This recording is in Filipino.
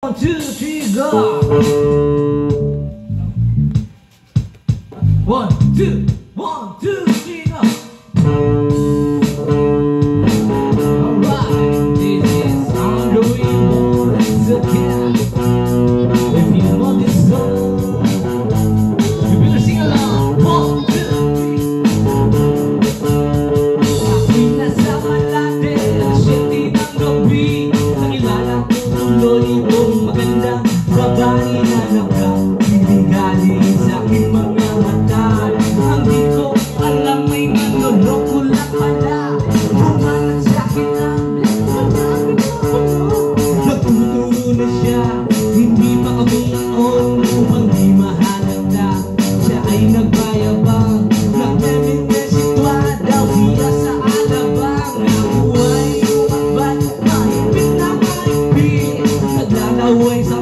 1, 2, 3, go! 1, 2, 1, 2, 3, go! Alright, this is on the way once again. If you know this song, you better sing along. 1, 2, 3. Ako'y nasa Malate, alas 7 ng gabi. Nakilala ko tuloy itong magandang babae na nakabibigay sa aking mga mata. Ang di ko alam ay manloloko lang pala. Bumanat sa akin ang nagtuturo na siya, hindi makabuon upang di mahalata. Siya ay nagbayabang, nagmemendesitwa daw siya sa alabang. Ako ay umakbay, mahigpit na mahigpit, naglalaway sa